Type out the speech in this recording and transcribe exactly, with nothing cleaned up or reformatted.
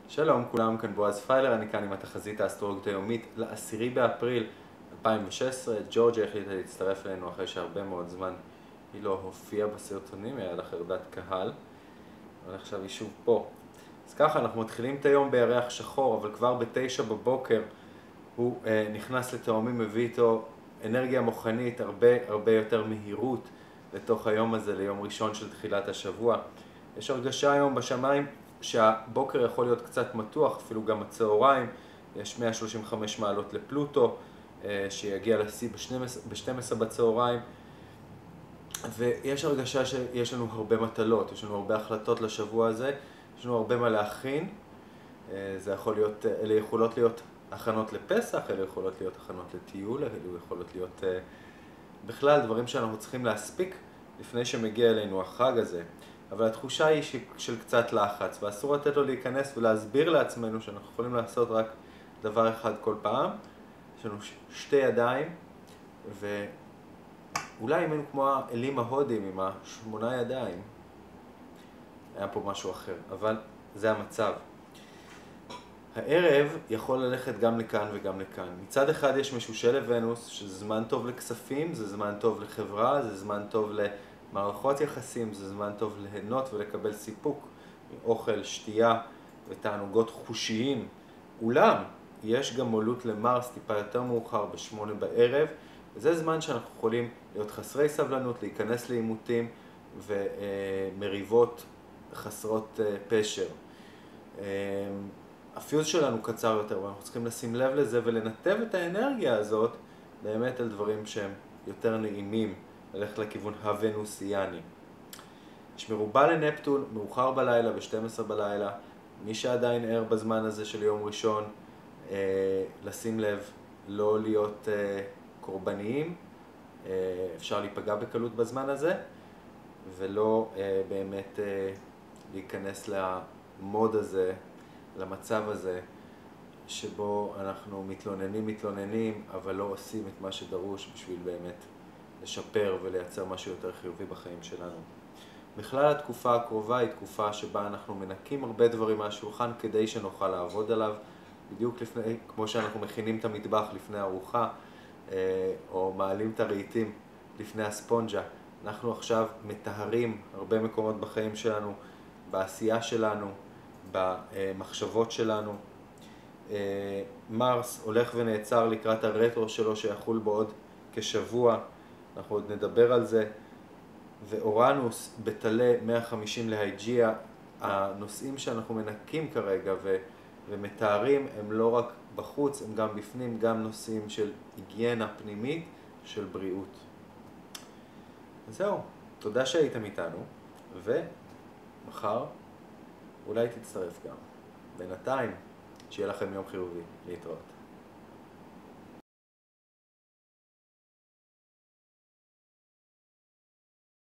שלום כולם, כאן בועז פיילר, אני כאן עם התחזית האסטרולוגית היומית לעשירי באפריל אלפיים ושש עשרה. ג'ורג'יה החליטה להצטרף אלינו אחרי שהרבה מאוד זמן היא לא הופיעה בסרטונים, היה לה חרדת קהל, אבל עכשיו היא שוב פה. אז ככה, אנחנו מתחילים את היום בירח שחור, אבל כבר בתשע בבוקר הוא אה, נכנס לתאומים, מביא איתו אנרגיה מוחנית, הרבה הרבה יותר מהירות לתוך היום הזה, ליום ראשון של תחילת השבוע. יש הרגשה היום בשמיים שהבוקר יכול להיות קצת מתוח, אפילו גם הצהריים. יש מאה שלושים וחמש מעלות לפלוטו, שיגיע לשיא ב-שתים עשרה בצהריים. ויש הרגשה שיש לנו הרבה מטלות, יש לנו הרבה החלטות לשבוע הזה, יש לנו הרבה מה להכין. זה יכול להיות, אלה יכולות להיות הכנות לפסח, אלה יכולות להיות הכנות לטיול, אלה יכולות להיות בכלל דברים שאנחנו צריכים להספיק לפני שמגיע אלינו החג הזה. אבל התחושה היא של קצת לחץ, ואסור לתת לו להיכנס ולהסביר לעצמנו שאנחנו יכולים לעשות רק דבר אחד כל פעם. יש לנו שתי ידיים, ואולי אם היינו כמו האלים ההודים עם השמונה ידיים, היה פה משהו אחר, אבל זה המצב. הערב יכול ללכת גם לכאן וגם לכאן. מצד אחד יש משושלת ונוס, שזה זמן טוב לכספים, זה זמן טוב לחברה, זה זמן טוב למערכות יחסים, זה זמן טוב ליהנות ולקבל סיפוק מאוכל, שתייה ותענוגות חושיים. אולם, יש גם מולות למרס טיפה יותר מאוחר בשמונה בערב, וזה זמן שאנחנו יכולים להיות חסרי סבלנות, להיכנס לעימותים ומריבות חסרות פשר. הפיוז שלנו קצר יותר, ואנחנו צריכים לשים לב לזה ולנתב את האנרגיה הזאת באמת על דברים שהם יותר נעימים, ללכת לכיוון הוונוסיאני. יש מרובה לנפטון, מאוחר בלילה, ב-שתים עשרה בלילה. מי שעדיין ער בזמן הזה של יום ראשון, אה, לשים לב, לא להיות אה, קורבניים, אה, אפשר להיפגע בקלות בזמן הזה, ולא אה, באמת אה, להיכנס למוד הזה, למצב הזה, שבו אנחנו מתלוננים, מתלוננים, אבל לא עושים את מה שדרוש בשביל באמת לשפר ולייצר משהו יותר חיובי בחיים שלנו. בכלל התקופה הקרובה היא תקופה שבה אנחנו מנקים הרבה דברים מהשולחן כדי שנוכל לעבוד עליו, בדיוק לפני, כמו שאנחנו מכינים את המטבח לפני ארוחה, או מעלים את הרהיטים לפני הספונג'ה. אנחנו עכשיו מטהרים הרבה מקומות בחיים שלנו, בעשייה שלנו, במחשבות שלנו. מרס הולך ונעצר לקראת הרטרו שלו שיחול בעוד כשבוע, אנחנו עוד נדבר על זה. ואורנוס בתלה מאה וחמישים להיג'יה, הנושאים שאנחנו מנקים כרגע ו- ומתארים הם לא רק בחוץ, הם גם בפנים, גם נושאים של היגיינה פנימית, של בריאות. זהו, תודה שהייתם איתנו, ומחר אולי תצטרף גם. בינתיים, שיהיה לכם יום חיובי. להתראות.